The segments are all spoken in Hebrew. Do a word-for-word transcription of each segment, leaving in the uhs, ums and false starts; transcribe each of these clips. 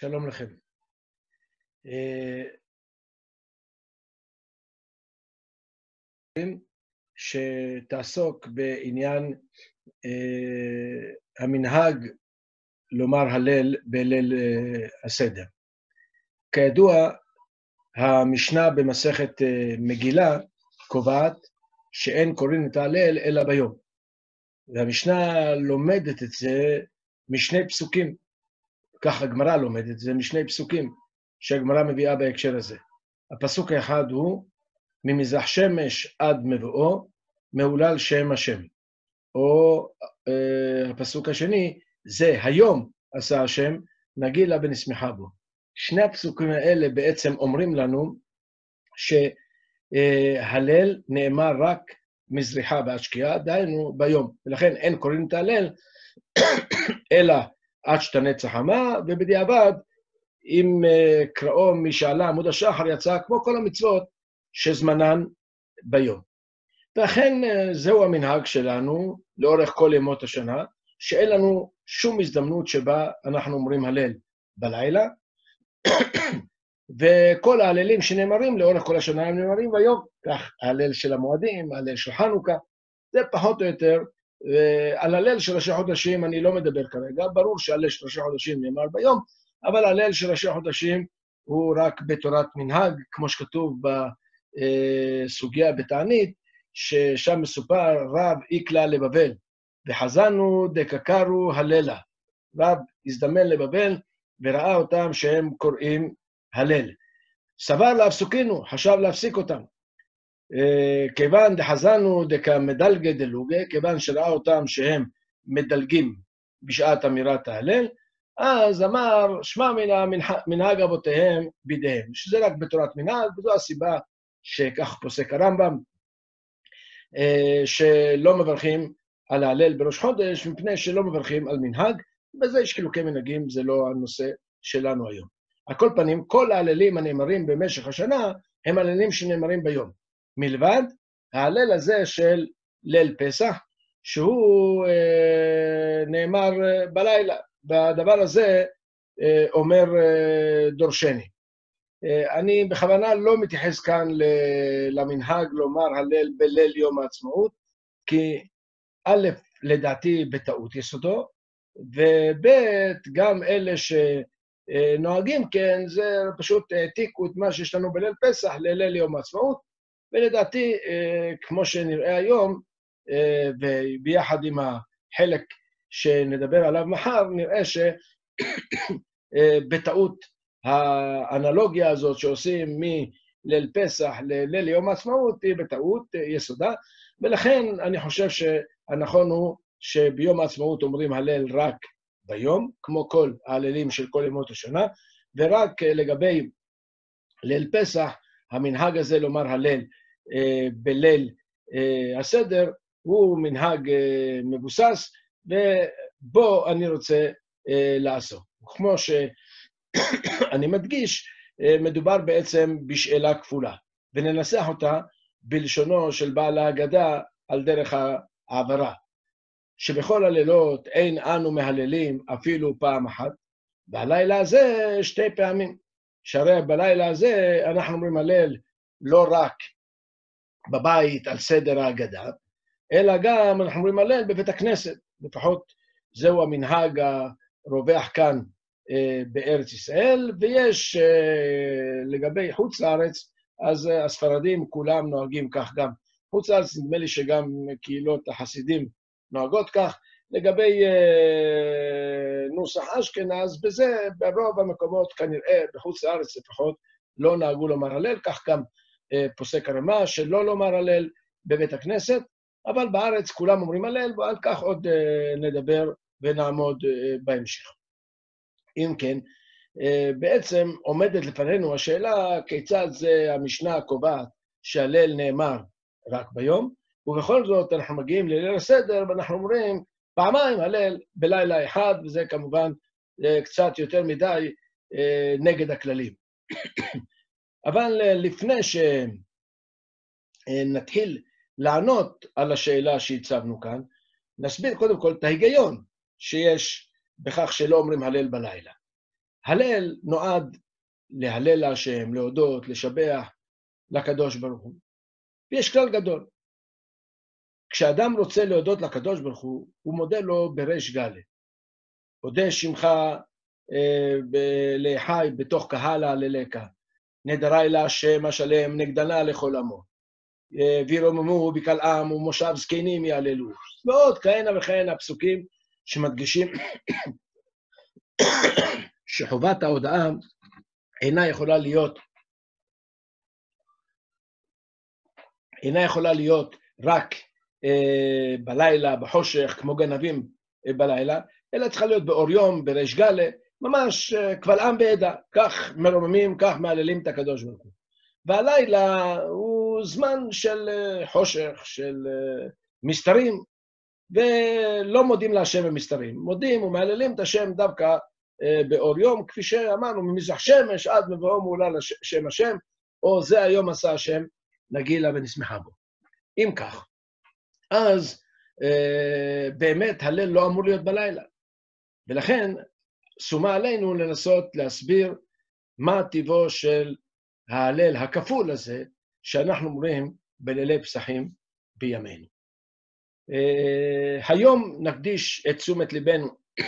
שלום לכם. שתעסוק בעניין המנהג לומר הלל בליל הסדר. כידוע, המשנה במסכת מגילה קובעת שאין קוראים את ההלל אלא ביום. והמשנה לומדת את זה משני פסוקים. כך הגמרא לומדת את זה משני פסוקים שהגמרא מביאה בהקשר הזה. הפסוק האחד הוא, ממזרח שמש עד מבואו, מהולל שם השם. או אה, הפסוק השני, זה היום עשה השם, נגילה ונשמחה בו. שני הפסוקים האלה בעצם אומרים לנו שהלל נאמר רק מזריחה ועד שקיעה, דהיינו ביום. ולכן אין קוראים את ההלל, אלא עד שתנץ צחמה, ובדיעבד, אם קראו משעלה עמוד השחר יצא כמו כל המצוות שזמנן ביום. ואכן זהו המנהג שלנו לאורך כל ימות השנה, שאין לנו שום הזדמנות שבה אנחנו אומרים הלל בלילה, וכל ההללים שנאמרים לאורך כל השנה הם נאמרים ביום, כך ההלל של המועדים, ההלל של חנוכה, זה פחות או יותר, על הלל של ראשי חודשים אני לא מדבר כרגע, ברור שההלל של ראשי חודשים נאמר ביום, אבל ההלל של ראשי חודשים הוא רק בתורת מנהג, כמו שכתוב בסוגיה בתענית, ששם מסופר רב איקלה לבבל, וחזנו דקקרו הללה. רב הזדמן לבבל וראה אותם שהם קוראים הלל. סבר להפסוקינו, חשב להפסיק אותם. כיוון דחזנו דקמדלגה דלוגה, כיוון שראה אותם שהם מדלגים בשעת אמירת ההלל, אז אמר, שמע מן מנהג אבותיהם בידיהם, שזה רק בתורת מנהג, וזו הסיבה שכך פוסק הרמב"ם, שלא מברכים על ההלל בראש חודש, מפני שלא מברכים על מנהג, בזה יש חילוקי מנהגים, זה לא הנושא שלנו היום. על כל פנים, כל ההללים הנאמרים במשך השנה, הם הללים שנאמרים ביום. מלבד ההלל הזה של ליל פסח, שהוא אה, נאמר בלילה. והדבר הזה אה, אומר אה, דורשני. אה, אני בכוונה לא מתייחס כאן למנהג לומר הלל בליל יום העצמאות, כי א', לדעתי בטעות יסודו, וב', גם אלה שנוהגים כן, זה פשוט העתיקו את מה שיש לנו בליל פסח לליל יום העצמאות, ולדעתי, אה, כמו שנראה היום, אה, וביחד עם החלק שנדבר עליו מחר, נראה שבטעות האנלוגיה הזאת שעושים מליל פסח לליל יום העצמאות היא בטעות יסודה, ולכן אני חושב שהנכון הוא שביום העצמאות אומרים הלל רק ביום, כמו כל ההללים של כל ימות השנה, ורק לגבי ליל פסח, המנהג הזה לומר הלל אה, בליל אה, הסדר, הוא מנהג אה, מבוסס, ובו אני רוצה אה, לעשות. כמו שאני מדגיש, אה, מדובר בעצם בשאלה כפולה, וננסח אותה בלשונו של בעל ההגדה על דרך העברה, שבכל הלילות אין אנו מהללים אפילו פעם אחת, בלילה הזה שתי פעמים. שהרי בלילה הזה אנחנו אומרים הלל לא רק בבית על סדר ההגדה, אלא גם אנחנו אומרים הלל בבית הכנסת, לפחות זהו המנהג הרווח כאן אה, בארץ ישראל, ויש אה, לגבי חוץ לארץ, אז אה, הספרדים כולם נוהגים כך גם. חוץ לארץ נדמה לי שגם קהילות החסידים נוהגות כך, לגבי אה, נוסח אשכנז, בזה ברוב המקומות כנראה בחוץ לארץ לפחות לא נהגו לומר הלל, כך גם אה, פוסק הרמה שלא לומר הלל בבית הכנסת, אבל בארץ כולם אומרים הלל, ועל כך עוד אה, נדבר ונעמוד אה, בהמשך. אם כן, אה, בעצם עומדת לפנינו השאלה כיצד זה המשנה קובעת שהלל נאמר רק ביום, ובכל זאת אנחנו מגיעים לליל הסדר ואנחנו אומרים פעמיים הלל בלילה אחד, וזה כמובן קצת יותר מדי נגד הכללים. אבל לפני שנתחיל לענות על השאלה שהצבנו כאן, נסביר קודם כל את ההיגיון שיש בכך שלא אומרים הלל בלילה. הלל נועד להלל להשם, להודות, לשבח לקדוש ברוך הוא. ויש כלל גדול. כשאדם רוצה להודות לקדוש ברוך הוא, הוא מודה לו בריש גלי. הודה שמך אה, לחי בתוך קהל ההללך. נדרי להשם השלם, נגדנה לכל עמו. אה, וירוממו בקהל עם ומושב זקנים יעללו. ועוד כהנה וכהנה פסוקים שמדגישים שחובת ההודעה אינה יכולה להיות, אינה יכולה להיות רק אה, בלילה, בחושך, כמו גנבים אה, בלילה, אלא צריכה להיות באור יום, בריש גלי, ממש אה, קבל עם ועדה, כך מרוממים, כך מעללים את הקדוש ברוך הוא. והלילה הוא זמן של אה, חושך, של אה, מסתרים, ולא מודים להשם במסתרים. מודים ומעללים את השם דווקא אה, באור יום, כפי שאמרנו, ממזרח שמש עד מבואו מעולה לשם השם, או זה היום עשה השם, נגילה ונשמחה בו. אם כך, אז אה, באמת הלל לא אמור להיות בלילה. ולכן שומה עלינו לנסות להסביר מה טיבו של ההלל הכפול הזה, שאנחנו אומרים בלילי פסחים בימינו. Uh, היום נקדיש את תשומת ליבנו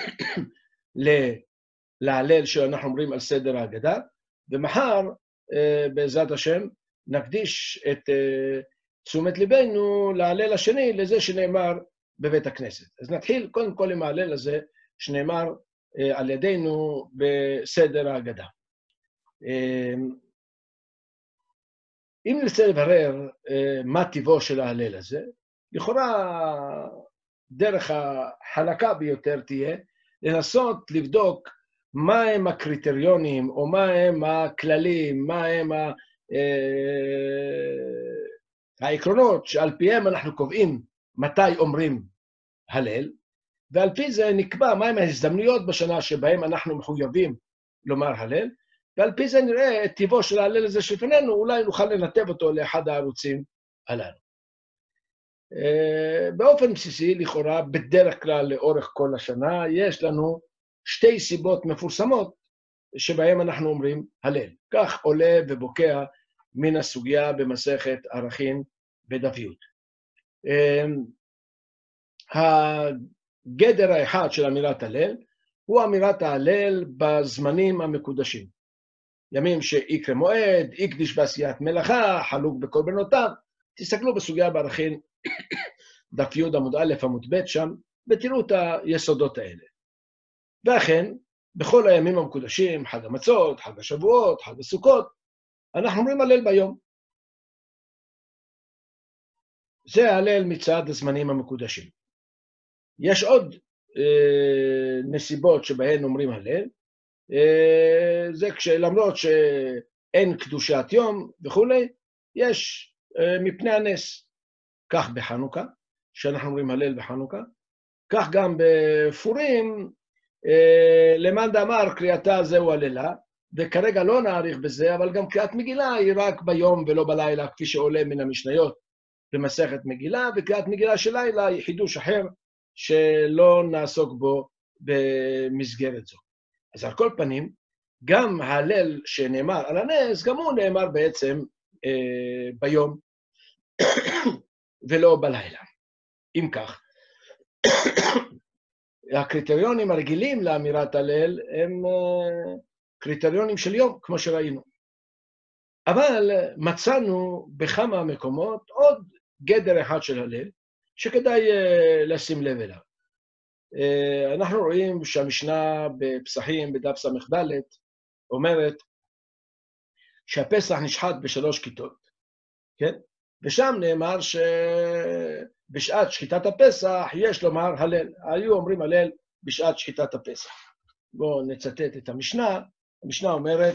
להלל שאנחנו אומרים על סדר ההגדה, ומחר, uh, בעזרת השם, נקדיש את uh, תשומת ליבנו להלל השני, לזה שנאמר בבית הכנסת. אז נתחיל קודם כל עם ההלל הזה, שנאמר uh, על ידינו בסדר ההגדה. Uh, אם נרצה לברר uh, מה טיבו של ההלל הזה, לכאורה דרך החלקה ביותר תהיה לנסות לבדוק מה הם הקריטריונים או מה הם הכללים, מה הם ה... העקרונות שעל פיהם אנחנו קובעים מתי אומרים הלל, ועל פי זה נקבע מה הם ההזדמנויות בשנה שבהם אנחנו מחויבים לומר הלל, ועל פי זה נראה את טיבו של ההלל הזה שלפנינו, אולי נוכל לנתב אותו לאחד הערוצים הללו. באופן בסיסי, לכאורה, בדרך כלל לאורך כל השנה, יש לנו שתי סיבות מפורסמות שבהן אנחנו אומרים הלל. כך עולה ובוקע מן הסוגיה במסכת ערכין בדף י'. הגדר האחד של אמירת הלל הוא אמירת ההלל בזמנים המקודשים. ימים שיקרא מועד, יקדיש בעשיית מלאכה, חלוק בקורבנותיו. תסתכלו בסוגיה בערכין דף י' עמוד א' עמוד ב' שם, ותראו את היסודות האלה. ואכן, בכל הימים המקודשים, חג המצות, חג השבועות, חג הסוכות, אנחנו אומרים הלל ביום. זה הלל מצד הזמנים המקודשים. יש עוד אה, נסיבות שבהן אומרים הלל, אה, זה כשלמרות שאין קדושת יום וכולי, יש אה, מפני הנס. כך בחנוכה, שאנחנו אומרים הלל בחנוכה, כך גם בפורים, אה, למאן דאמר קריאתה זהו הללה, וכרגע לא נאריך בזה, אבל גם קריאת מגילה היא רק ביום ולא בלילה, כפי שעולה מן המשניות במסכת מגילה, וקריאת מגילה של לילה היא חידוש אחר, שלא נעסוק בו במסגרת זו. אז על כל פנים, גם ההלל שנאמר על הנס, גם הוא נאמר בעצם אה, ביום, ולא בלילה. אם כך, הקריטריונים הרגילים לאמירת הלל הם קריטריונים של יום, כמו שראינו. אבל מצאנו בכמה מקומות עוד גדר אחד של הלל, שכדאי לשים לב אליו. אנחנו רואים שהמשנה בפסחים, בדף ס"ד, אומרת שהפסח נשחט בשלוש כיתות, כן? ושם נאמר שבשעת שחיטת הפסח יש לומר הלל. היו אומרים הלל בשעת שחיטת הפסח. בואו נצטט את המשנה. המשנה אומרת,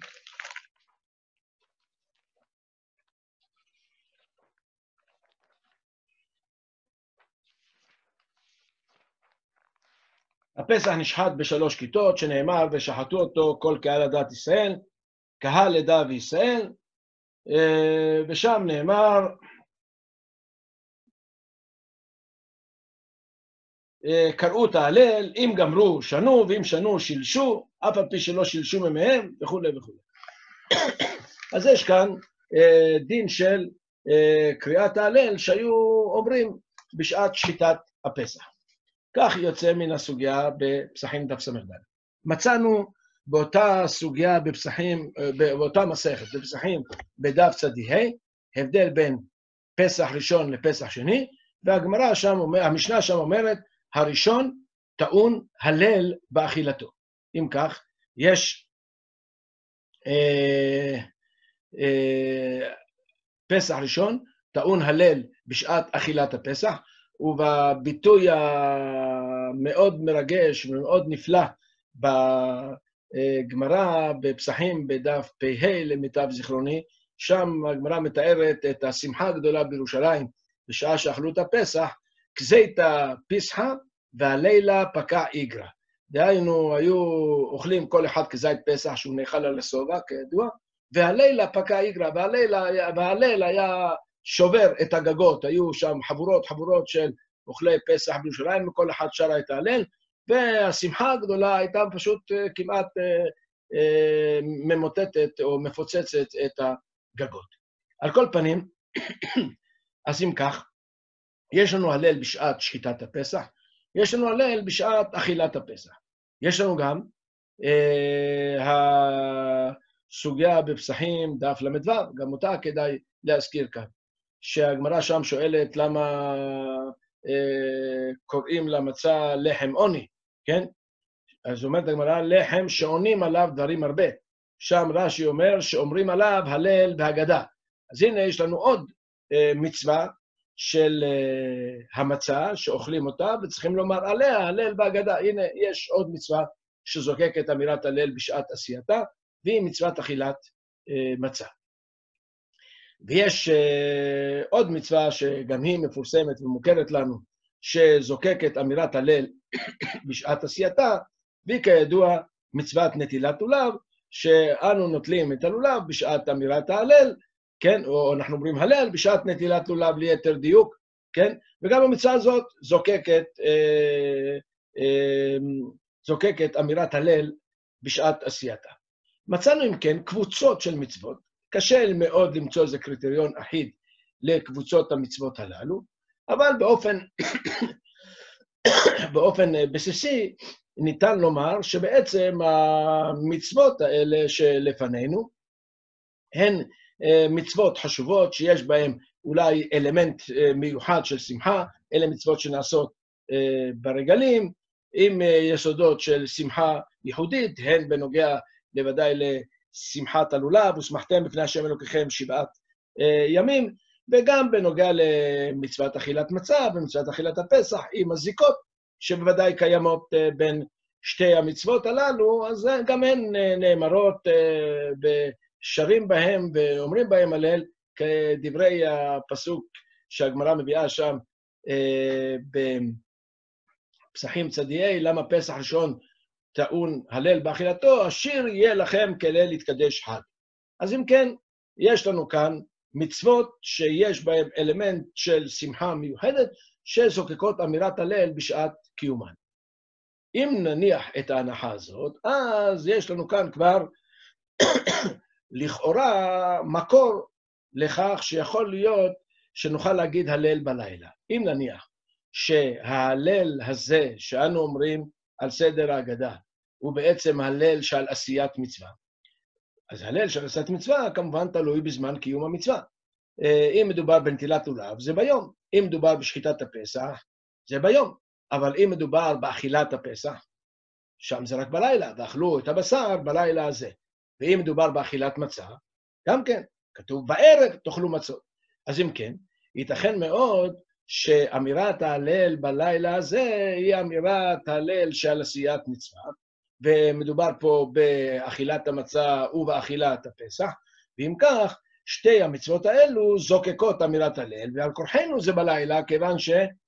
הפסח נשחט בשלוש כיתות, שנאמר ושחטו אותו כל קהל עדת ישראל, קהל עדה וישראל, ושם נאמר, קראו את ההלל, אם גמרו שנו, ואם שנו שילשו, אף על פי שלא שילשו ממיהם, וכו' וכו'. אז יש כאן דין של קריאת ההלל שהיו אומרים בשעת שחיטת הפסח. כך יוצא מן הסוגיה בפסחים דף ס"ד. מצאנו באותה סוגיה בפסחים, באותה מסכת, בפסחים בדף צ"ה, הבדל בין פסח ראשון לפסח שני, והגמרא שם, המשנה שם אומרת, הראשון טעון הלל באכילתו. אם כך, יש אה, אה, פסח ראשון, טעון הלל בשעת אכילת הפסח, ובביטוי המאוד מרגש ומאוד נפלא בגמרא, בפסחים בדף פ"ה למיטב זיכרוני, שם הגמרא מתארת את השמחה הגדולה בירושלים בשעה שאכלו את הפסח, כזיתא פסחא והלילה פקע איגרא. דהיינו, היו אוכלים כל אחד כזית פסח שהוא נאכל על השובע, כידוע, והלילה פקע איגרא, והלילה, והליל היה שובר את הגגות, היו שם חבורות, חבורות של אוכלי פסח בירושלים, וכל אחד שרה את ההלל, והשמחה הגדולה הייתה פשוט כמעט ממוטטת או מפוצצת את הגגות. על כל פנים, אז אם כך, יש לנו הלל בשעת שחיטת הפסח, יש לנו הלל בשעת אכילת הפסח. יש לנו גם אה, הסוגיה בפסחים דף למ"ו, גם אותה כדאי להזכיר כאן, שהגמרא שם שואלת למה אה, קוראים למצה לחם עוני, כן? אז אומרת הגמרא, לחם שעונים עליו דברים הרבה. שם רש"י אומר שאומרים עליו הלל והגדה. אז הנה יש לנו עוד אה, מצווה, של uh, המצה, שאוכלים אותה, וצריכים לומר עליה, הלל והגדה. הנה, יש עוד מצווה שזוקקת אמירת הלל בשעת עשייתה, והיא מצוות אכילת uh, מצה. ויש uh, עוד מצווה שגם היא מפורסמת ומוכרת לנו, שזוקקת אמירת הלל בשעת עשייתה, והיא כידוע מצוות נטילת לולב, שאנו נוטלים את הלולב בשעת אמירת ההלל, כן, או אנחנו אומרים הלל בשעת נטילת לולב ליתר דיוק, כן, וגם המצווה הזאת זוקקת, אה, אה, זוקקת אמירת הלל בשעת עשייתה. מצאנו אם כן קבוצות של מצוות, קשה מאוד למצוא איזה קריטריון אחיד לקבוצות המצוות הללו, אבל באופן, באופן בסיסי ניתן לומר שבעצם המצוות האלה שלפנינו הן מצוות חשובות שיש בהן אולי אלמנט מיוחד של שמחה, אלה מצוות שנעשות ברגלים, עם יסודות של שמחה ייחודית, הן בנוגע בוודאי לשמחת הלולב, ושמחתם בפני השם אלוקיכם שבעת ימים, וגם בנוגע למצוות אכילת מצה ומצוות אכילת הפסח עם הזיקות, שבוודאי קיימות בין שתי המצוות הללו, אז גם הן נאמרות ב... שרים בהם ואומרים בהם הלל, כדברי הפסוק שהגמרא מביאה שם אה, בפסחים צ"ה, למה פסח ראשון טעון הלל באכילתו, השיר יהיה לכם כליל יתקדש חג. אז אם כן, יש לנו כאן מצוות שיש בהם אלמנט של שמחה מיוחדת, שזוקקות אמירת הלל בשעת קיומן. אם נניח את ההנחה הזאת, אז יש לנו כאן כבר לכאורה מקור לכך שיכול להיות שנוכל להגיד הלל בלילה. אם נניח שההלל הזה שאנו אומרים על סדר ההגדה הוא בעצם הלל של עשיית מצווה, אז הלל של עשיית מצווה כמובן תלוי בזמן קיום המצווה. אם מדובר בנטילת לולב זה ביום, אם מדובר בשחיטת הפסח זה ביום, אבל אם מדובר באכילת הפסח, שם זה רק בלילה, ואכלו את הבשר בלילה הזה. ואם מדובר באכילת מצה, גם כן, כתוב בערב תאכלו מצות. אז אם כן, ייתכן מאוד שאמירת ההלל בלילה הזה היא אמירת ההלל של עשיית מצווה, ומדובר פה באכילת המצה ובאכילת הפסח, ואם כך, שתי המצוות האלו זוקקות אמירת הלל, ועל כורחנו זה בלילה, כיוון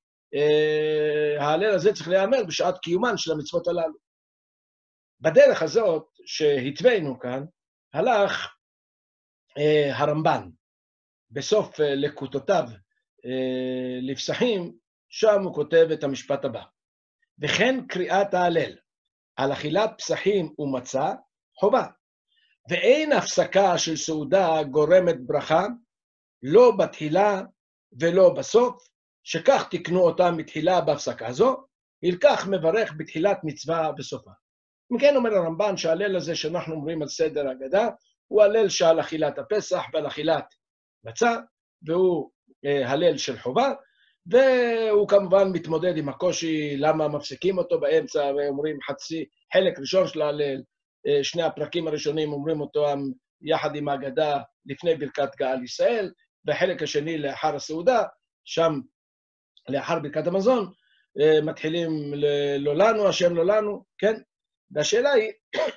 שההלל הזה צריך להיאמר בשעת קיומן של המצוות הללו. בדרך הזאת שהתווינו כאן, הלך אה, הרמב"ן, בסוף אה, לקוטותיו אה, לפסחים, שם הוא כותב את המשפט הבא. וכן קריאת ההלל על אכילת פסחים ומצה, חובה. ואין הפסקה של סעודה גורמת ברכה, לא בתחילה ולא בסוף, שכך תקנו אותם מתחילה בהפסקה זו, ילקח מברך בתחילת מצווה בסופה. מכן אומר הרמב"ן שההלל הזה שאנחנו אומרים על סדר ההגדה, הוא הלל שעל אכילת הפסח ועל אכילת מצה, והוא אה, הלל של חובה, והוא כמובן מתמודד עם הקושי למה מפסיקים אותו באמצע, ואומרים חצי, חלק ראשון של ההלל, אה, שני הפרקים הראשונים אומרים אותו יחד עם ההגדה לפני ברכת גאל ישראל, והחלק השני לאחר הסעודה, שם לאחר ברכת המזון, אה, מתחילים לא לנו, השם לא לנו, כן? והשאלה היא,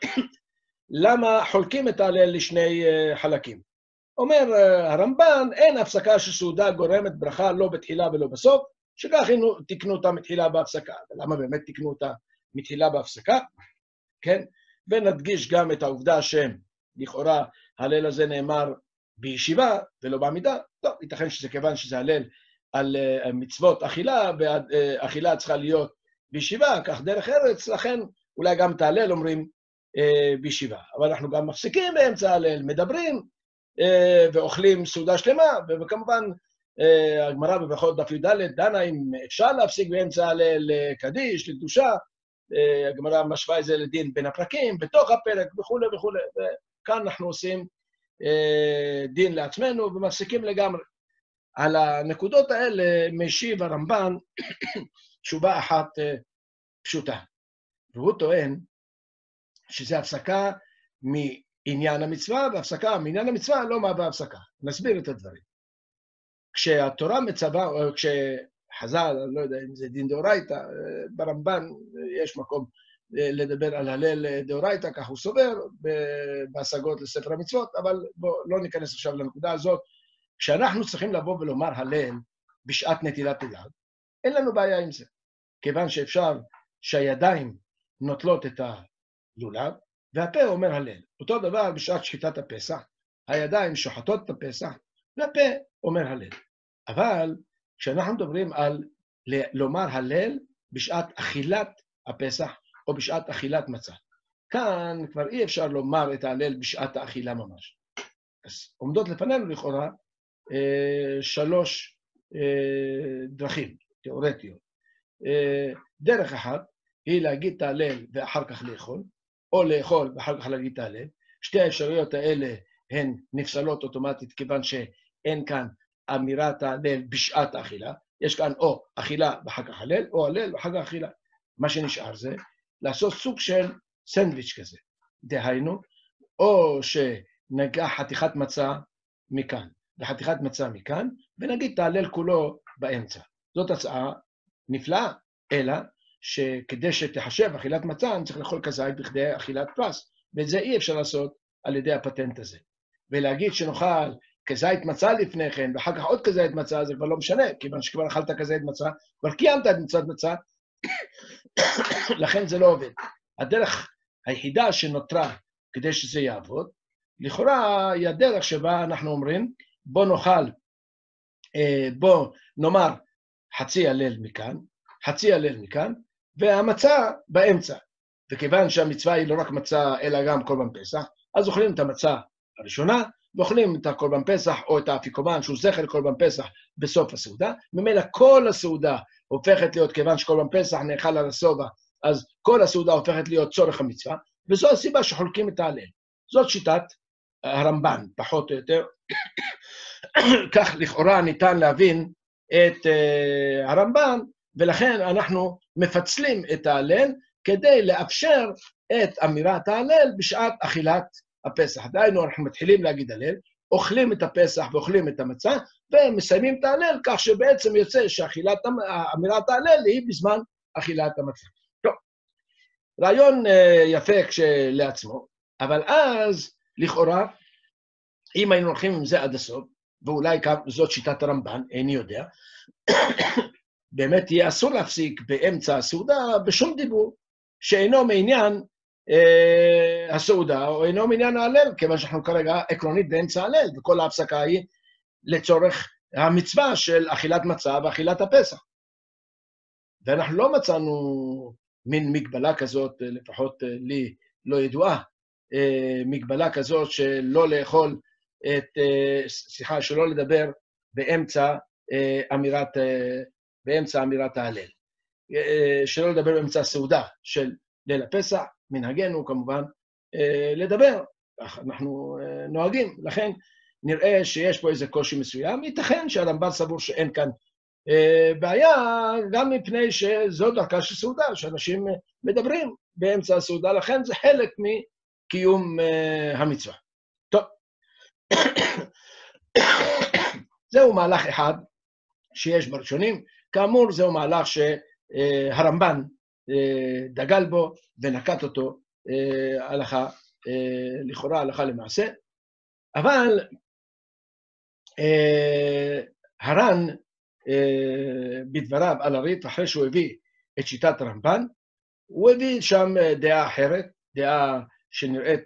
למה חולקים את ההלל לשני חלקים? אומר הרמב"ן, אין הפסקה של סעודה גורמת ברכה לא בתחילה ולא בסוף, שכך תקנו אותה מתחילה בהפסקה. למה באמת תקנו אותה מתחילה בהפסקה? כן? ונדגיש גם את העובדה שלכאורה ההלל הזה נאמר בישיבה ולא בעמידה. טוב, ייתכן שזה כיוון שזה הלל על מצוות אכילה, ואכילה צריכה להיות בישיבה, כך דרך ארץ, לכן אולי גם את ההלל אומרים אה, בישיבה. אבל אנחנו גם מפסיקים באמצע ההלל, מדברים אה, ואוכלים סעודה שלמה, וכמובן אה, הגמרא בברכות דף י"ד דנה אם אפשר להפסיק באמצע ההלל קדיש, לקדושה, אה, הגמרא משווה את זה לדין בין הפרקים, בתוך הפרק וכו' וכו'. וכאן אנחנו עושים אה, דין לעצמנו ומפסיקים לגמרי. על הנקודות האלה משיב הרמב"ן תשובה אחת אה, פשוטה. והוא טוען שזה הפסקה מעניין המצווה, והפסקה מעניין המצווה לא מהווה הפסקה. נסביר את הדברים. כשהתורה מצווה, או כשחז"ל, אני לא יודע אם זה דין דאורייתא, ברמב"ן יש מקום לדבר על הלל דאורייתא, כך הוא סובר, בהשגות לספר המצוות, אבל בואו לא ניכנס עכשיו לנקודה הזאת. כשאנחנו צריכים לבוא ולומר הלל בשעת נטילת ידיים, אין לנו בעיה עם זה, כיוון שאפשר שהידיים נוטלות את הלולב, והפה אומר הלל. אותו דבר בשעת שחיטת הפסח, הידיים שוחטות את הפסח, והפה אומר הלל. אבל כשאנחנו מדברים על לומר הלל בשעת אכילת הפסח, או בשעת אכילת מצה, כאן כבר אי אפשר לומר את ההלל בשעת האכילה ממש. אז עומדות לפנינו לכאורה אה, שלוש אה, דרכים תיאורטיות. אה, דרך אחת, היא להגיד את ההלל ואחר כך לאכול, או לאכול ואחר כך להגיד את ההלל. שתי האפשרויות האלה הן נפסלות אוטומטית, כיוון שאין כאן אמירת ההלל בשעת האכילה. יש כאן או אכילה ואחר כך הלל, או הלל ואחר כך אכילה. מה שנשאר זה לעשות סוג של סנדוויץ' כזה. דהיינו, או שנגע חתיכת מצה מכאן, וחתיכת מצה מכאן, ונגיד את ההלל כולו באמצע. זאת הצעה נפלאה, אלא שכדי שתחשב אכילת מצה, אני צריך לאכול כזית בכדי אכילת פרס, ואת זה אי אפשר לעשות על ידי הפטנט הזה. ולהגיד שנאכל כזית מצה לפני כן, ואחר כך עוד כזית מצה, זה כבר לא משנה, כיוון שכבר אכלת כזית מצה, כבר קיימת את מצוות מצה, לכן זה לא עובד. הדרך היחידה שנותרה כדי שזה יעבוד, לכאורה היא הדרך שבה אנחנו אומרים, בוא נאכל, בוא נאמר חצי הלל מכאן, חצי הלל מכאן, והמצה באמצע. וכיוון שהמצווה היא לא רק מצה, אלא גם קורבן פסח, אז אוכלים את המצה הראשונה, ואוכלים את הקורבן פסח, או את האפיקומן, שהוא זכר קורבן פסח, בסוף הסעודה. ממילא כל הסעודה הופכת להיות, כיוון שקורבן פסח נאכל על השובע, אז כל הסעודה הופכת להיות צורך המצווה, וזו הסיבה שחולקים את ההלל. זאת שיטת הרמב"ן, פחות או יותר. כך לכאורה ניתן להבין את uh, הרמב"ן, ולכן אנחנו מפצלים את ההלל כדי לאפשר את אמירת ההלל בשעת אכילת הפסח. דהיינו, אנחנו מתחילים להגיד הלל, אוכלים את הפסח ואוכלים את המצה, ומסיימים את ההלל, כך שבעצם יוצא שאמירת ההלל היא בזמן אכילת המצה. טוב, רעיון uh, יפה כשלעצמו, אבל אז, לכאורה, אם היינו הולכים עם זה עד הסוף, ואולי זאת שיטת הרמב"ן, איני יודע, באמת יהיה אסור להפסיק באמצע הסעודה בשום דיבור, שאינו מעניין אה, הסעודה, או אינו מעניין ההלל, כיוון שאנחנו כרגע עקרונית באמצע ההלל, וכל ההפסקה היא לצורך המצווה של אכילת מצה ואכילת הפסח. ואנחנו לא מצאנו מין מגבלה כזאת, לפחות לי לא ידועה, מגבלה כזאת שלא לאכול את, סליחה, שלא לדבר באמצע אמירת, באמצע אמירת ההלל. שלא לדבר באמצע הסעודה של ליל הפסח, מנהגנו כמובן לדבר, אנחנו נוהגים, לכן נראה שיש פה איזה קושי מסוים, ייתכן שהרמב"ן סבור שאין כאן בעיה, גם מפני שזו דרכה של סעודה, שאנשים מדברים באמצע הסעודה, לכן זה חלק מקיום המצווה. טוב, זהו מהלך אחד שיש בראשונים, כאמור זהו מהלך שהרמב"ן דגל בו ונקט אותו הלכה, לכאורה הלכה למעשה, אבל הר"ן בדבריו על הרי"ף, אחרי שהוא הביא את שיטת הרמב"ן, הוא הביא שם דעה אחרת, דעה שנראית,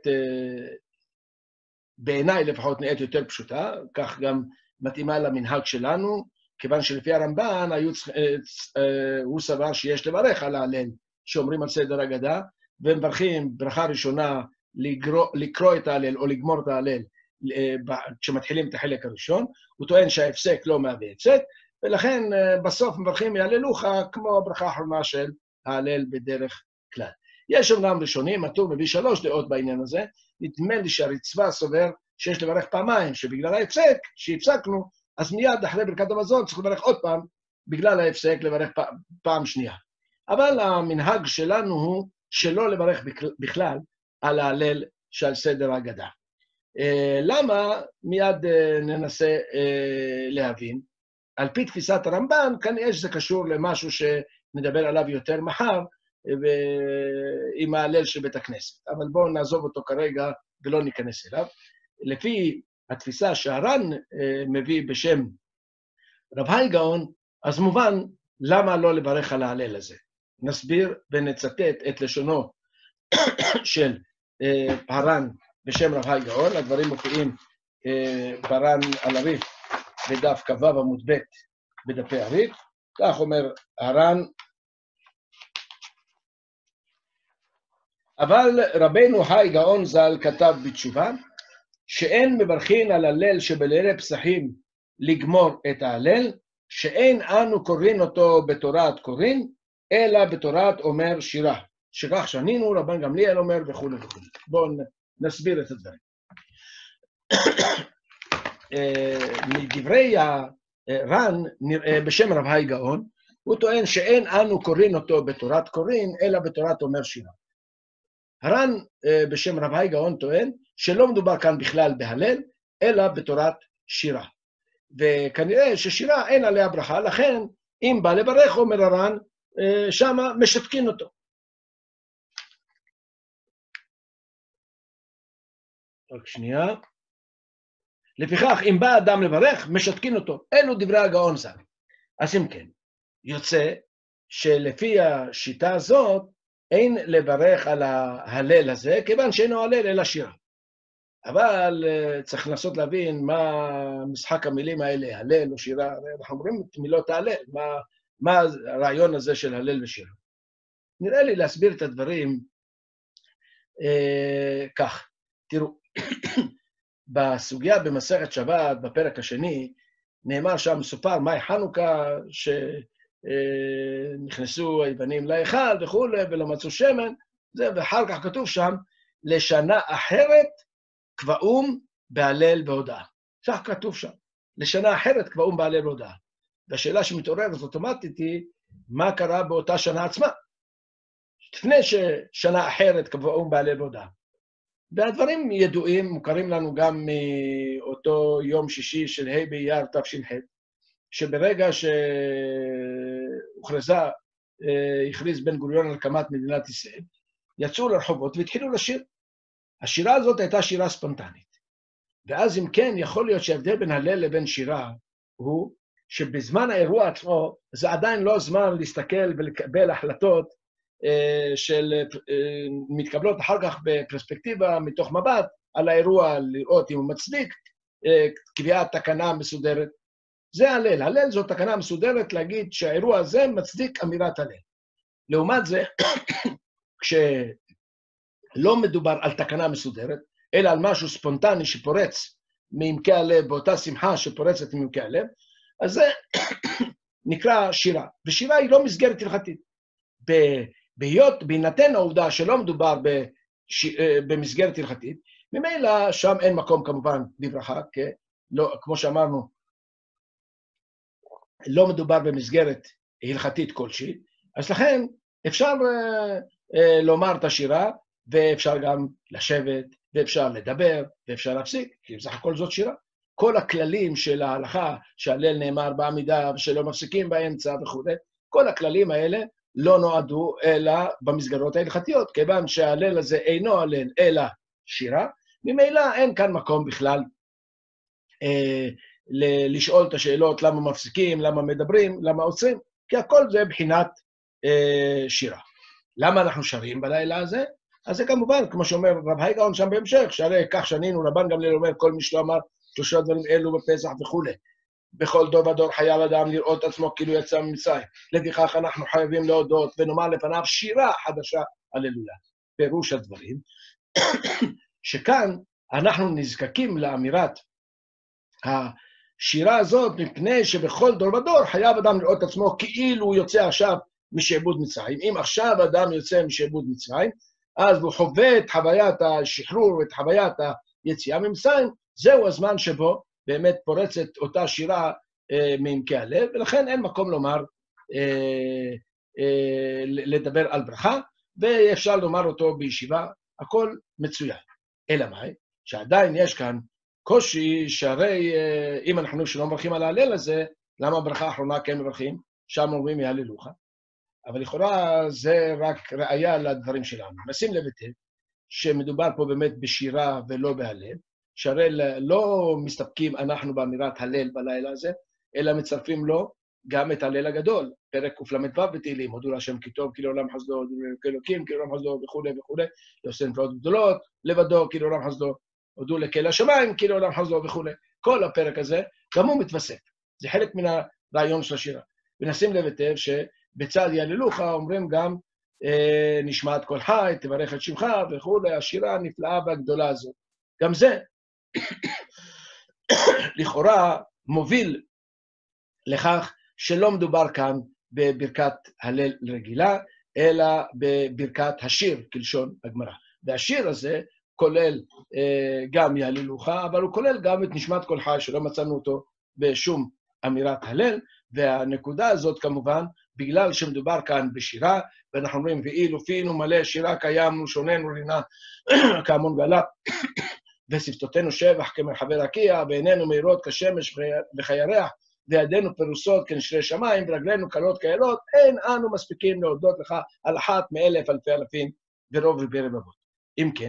בעיניי לפחות נראית יותר פשוטה, כך גם מתאימה למנהג שלנו, כיוון שלפי הרמב"ן הוא סבר שיש לברך על ההלל, שאומרים על סדר הגדה, ומברכים ברכה ראשונה לקרוא, לקרוא את ההלל או לגמור את ההלל כשמתחילים את החלק הראשון, הוא טוען שההפסק לא מהווה הפסק, ולכן בסוף מברכים יהללוך כמו הברכה האחרונה של ההלל בדרך כלל. יש אומנם ראשונים, הטור מביא שלוש דעות בעניין הזה, נדמה לי שהרצפה סובר שיש לברך פעמיים, שבגלל ההפסק, שהפסקנו, אז מיד אחרי ברכת המזון צריך לברך עוד פעם, בגלל ההפסק לברך פעם שנייה. אבל המנהג שלנו הוא שלא לברך בכלל על ההלל שעל סדר ההגדה. למה? מיד ננסה להבין. על פי תפיסת הרמב"ן, כנראה שזה קשור למשהו שנדבר עליו יותר מחר, עם ההלל של בית הכנסת. אבל בואו נעזוב אותו כרגע ולא ניכנס אליו. לפי התפיסה שהר"ן מביא בשם רב האי גאון, אז מובן למה לא לברך על ההלל הזה. נסביר ונצטט את לשונו של הר"ן בשם רב האי גאון, הדברים מופיעים בר"ן על הרי"ף בדף כ"ו עמוד ב' בדפי הרי"ף, כך אומר הר"ן, אבל רבנו האי גאון ז"ל כתב בתשובה, שאין מברכין על הלל שבלילי פסחים לגמור את ההלל, שאין אנו קוראים אותו בתורת קוראים, אלא בתורת אומר שירה. שכך שנינו, רבן גמליאל אומר וכו' וכו'. בואו נסביר את הדברים. מדברי הר"ן בשם רב האי גאון, הוא טוען שאין אנו קוראים אותו בתורת קוראים, אלא בתורת אומר שירה. הר"ן בשם רב האי גאון טוען שלא מדובר כאן בכלל בהלל, אלא בתורת שירה. וכנראה ששירה אין עליה ברכה, לכן אם בא לברך, אומר הר"ן, שמה משתקין אותו. רק שנייה. לפיכך, אם בא אדם לברך, משתקין אותו. אלו דברי הגאון ז"ל. אז אם כן, יוצא שלפי השיטה הזאת, אין לברך על ההלל הזה, כיוון שאינו הלל אלא שירה. אבל צריך לנסות להבין מה משחק המילים האלה, הלל או שירה, אנחנו אומרים את מילות ההלל, מה, מה הרעיון הזה של הלל ושירה. נראה לי להסביר את הדברים אה, כך. תראו, בסוגיה במסכת שבת, בפרק השני, נאמר שם, מסופר מהי חנוכה, שנכנסו היוונים להיכל וכו', ולא מצאו שמן, זה, ואחר כך כתוב שם, לשנה אחרת קבעום בהלל בהודעה. כך כתוב שם, לשנה אחרת קבעום בהלל בהודעה. והשאלה שמתעוררת אוטומטית היא, מה קרה באותה שנה עצמה? לפני ששנה אחרת קבעום בהלל בהודעה. והדברים ידועים, מוכרים לנו גם מאותו יום שישי של ה' באייר תש"ח, שברגע שהוכרזה, הכריז בן גוריון על הקמת מדינת ישראל, יצאו לרחובות והתחילו לשיר. השירה הזאת הייתה שירה ספונטנית. ואז אם כן, יכול להיות שההבדל בין הלל לבין שירה הוא שבזמן האירוע עצמו, זה עדיין לא זמן להסתכל ולקבל החלטות של מתקבלות אחר כך בפרספקטיבה מתוך מבט על האירוע, לראות אם הוא מצדיק קביעת תקנה מסודרת. זה הלל. הלל זו תקנה מסודרת להגיד שהאירוע הזה מצדיק אמירת הלל. לעומת זה, כשלא מדובר על תקנה מסודרת, אלא על משהו ספונטני שפורץ מעמקי הלב, באותה שמחה שפורצת מעמקי הלב, אז זה נקרא שירה. ושירה היא לא מסגרת הלכתית. בהיות, בהינתן העובדה שלא מדובר בש... במסגרת הלכתית, ממילא שם אין מקום כמובן לברכה, כי לא, כמו שאמרנו, לא מדובר במסגרת הלכתית כלשהי, אז לכן אפשר אה, אה, לומר את השירה, ואפשר גם לשבת, ואפשר לדבר, ואפשר להפסיק, כי בסך הכל זאת שירה. כל הכללים של ההלכה, שהלל נאמר בעמידה, ושלא מפסיקים באמצע וכו', כל הכללים האלה לא נועדו אלא במסגרות ההלכתיות, כיוון שההלל הזה אינו הלל אלא שירה, ממילא אין כאן מקום בכלל אה, לשאול את השאלות למה מפסיקים, למה מדברים, למה עוצרים, כי הכל זה בחינת אה, שירה. למה אנחנו שרים בלילה הזה? אז זה כמובן, כמו שאומר רב הייגאון שם בהמשך, שהרי כך שנינו, רבן גמליאל אומר, כל מי שלא אמר שלושה דברים אלו בפסח וכו'. בכל דור ודור חייב אדם לראות עצמו כאילו יצא ממצרים. לפיכך אנחנו חייבים להודות ונאמר לפניו שירה חדשה, הללויה. פירוש הדברים, שכאן אנחנו נזקקים לאמירת השירה הזאת, מפני שבכל דור ודור חייב אדם לראות עצמו כאילו הוא יוצא עכשיו משעבוד מצרים. אם עכשיו אדם יוצא משעבוד מצרים, אז הוא חווה את חוויית השחרור ואת חוויית היציאה ממצרים, זהו הזמן שבו באמת פורצת אותה שירה אה, מעמקי הלב, ולכן אין מקום לומר, אה, אה, לדבר על ברכה, ואפשר לומר אותו בישיבה, הכל מצוין. אלא מה? שעדיין יש כאן קושי, שהרי אה, אם אנחנו שלא מברכים על ההלל הזה, למה הברכה האחרונה כן מברכים? שם אומרים יהללוך. אבל לכאורה זה רק ראיה לדברים שלנו. נשים לב היטב שמדובר פה באמת בשירה ולא בהלל, שהרי לא מסתפקים אנחנו באמירת הלל בלילה הזה, אלא מצרפים לו גם את הלל הגדול, פרק קל"ו בתהילים, הודו להשם כי טוב, כי לעולם חסדו, הודו לאלוקים, כי לעולם חסדו וכו' וכו', לעושה נפלאות גדולות, לבדו, כי לעולם חסדו, הודו לקהל השמיים, כי לעולם חסדו וכו'. כל הפרק הזה, גם הוא מתווסף. זה חלק מן הרעיון של השירה. ונשים לב היטב שבצד יהללוך אומרים גם אה, נשמעת כל חי, תברך את שמך וכו', השירה הנפלאה והגדולה הזאת. גם זה לכאורה מוביל לכך שלא מדובר כאן בברכת הלל רגילה, אלא בברכת השיר, כלשון הגמרא. והשיר הזה כולל אה, גם יהללוך, אבל הוא כולל גם את נשמת כל חי, שלא מצאנו אותו בשום אמירת הלל, והנקודה הזאת כמובן, בגלל שמדובר כאן בשירה, ואנחנו אומרים, ואילו פינו מלא שירה קיימנו, שוננו רינה כהמון גלה, ושפתותינו שבח כמרחבי רקיע, בעינינו מהירות כשמש וכירח, וידינו פרוסות כנשרי שמיים, ורגלינו קלות כאלות, אין אנו מספיקים להודות לך על אחת מאלף אלפי אלפים, ורוב רבי רבבות. אם כן,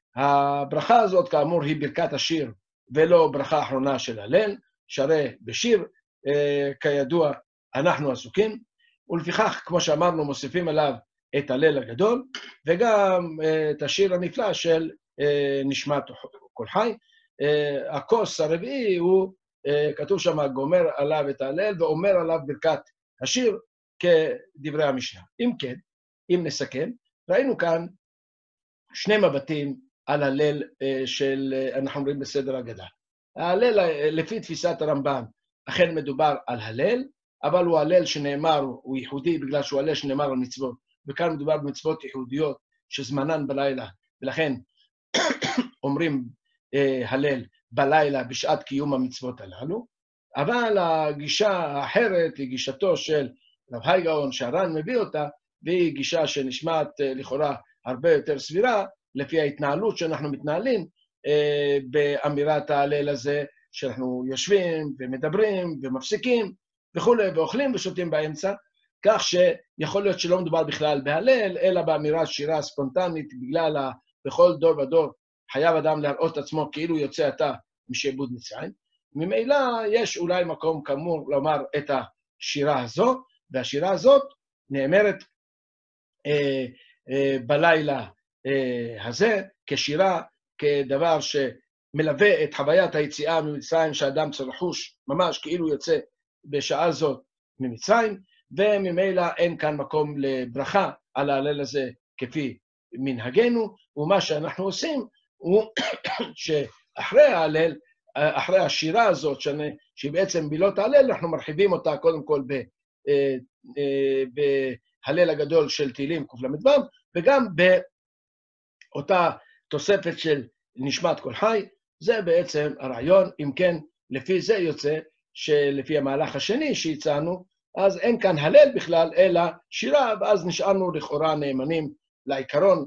הברכה הזאת כאמור היא ברכת השיר, ולא ברכה אחרונה של הלל, שהרי בשיר, אה, כידוע, אנחנו עסוקים, ולפיכך, כמו שאמרנו, מוסיפים עליו את הלל הגדול, וגם אה, את השיר הנפלא של אה, נשמת כל חי. אה, הכוס הרביעי הוא, אה, כתוב שם, גומר עליו את ההלל, ואומר עליו ברכת השיר, כדברי המשנה. אם כן, אם נסכם, ראינו כאן שני מבטים על הלל אה, של, אה, אנחנו אומרים בסדר הגדה. ההלל, לפי תפיסת הרמב"ם, אכן מדובר על הלל, אבל הוא הלל שנאמר, הוא ייחודי בגלל שהוא הלל שנאמר על מצוות, וכאן מדובר במצוות ייחודיות שזמנן בלילה, ולכן אומרים אה, הלל בלילה בשעת קיום המצוות הללו, אבל הגישה האחרת היא גישתו של רב הייגאון שהר"ן מביא אותה, והיא גישה שנשמעת אה, לכאורה הרבה יותר סבירה, לפי ההתנהלות שאנחנו מתנהלים אה, באמירת ההלל הזה, שאנחנו יושבים ומדברים ומפסיקים וכו', ואוכלים ושותים באמצע, כך שיכול להיות שלא מדובר בכלל בהלל, אלא באמירת שירה ספונטנית, בגלל ה... בכל דור ודור חייב אדם להראות עצמו כאילו יוצא עתה משעבוד מצרים. ממילא יש אולי מקום כאמור לומר את השירה הזו, והשירה הזאת נאמרת אה, אה, בלילה אה, הזה, כשירה, כדבר מלווה את חוויית היציאה ממצרים, שאדם צריך לחוש ממש כאילו יוצא בשעה זאת ממצרים, וממילא אין כאן מקום לברכה על ההלל הזה כפי מנהגנו, ומה שאנחנו עושים הוא שאחרי ההלל, אחרי השירה הזאת, שהיא בעצם מילות ההלל, אנחנו מרחיבים אותה קודם כל בהלל הגדול של תהילים קל"ו, וגם באותה תוספת של נשמת כל חי. זה בעצם הרעיון. אם כן, לפי זה יוצא שלפי המהלך השני שהצענו, אז אין כאן הלל בכלל, אלא שירה, ואז נשארנו לכאורה נאמנים לעיקרון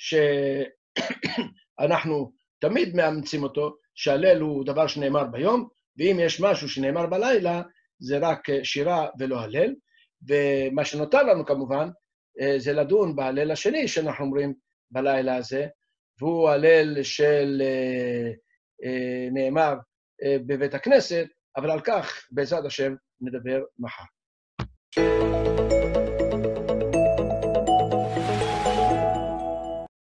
שאנחנו תמיד מאמצים אותו, שהלל הוא דבר שנאמר ביום, ואם יש משהו שנאמר בלילה, זה רק שירה ולא הלל. ומה שנותר לנו כמובן, זה לדון בהלל השני שאנחנו אומרים בלילה הזה, והוא הלל של נאמר בבית הכנסת, אבל על כך בעזרת השם נדבר מחר.